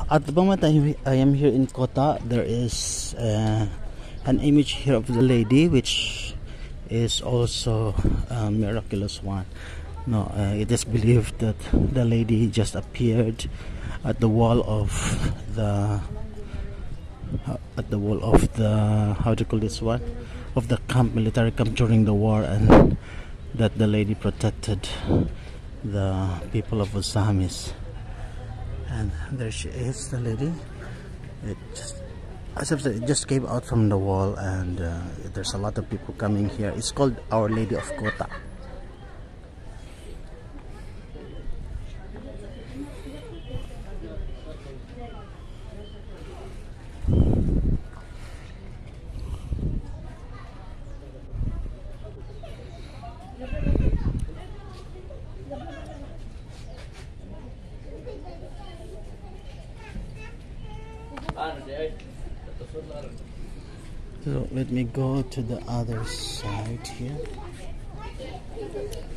At the moment I am here in Cotta. There is an image here of the lady, which is also a miraculous one. No, it is believed that the lady just appeared at the wall of the how do you call this one, of the camp, military camp during the war, and that the lady protected the people of Ozamiz. And there she is, the lady. It just, as I said, it just came out from the wall, and there's a lot of people coming here. It's called Our Lady of Cotta. So let me go to the other side here.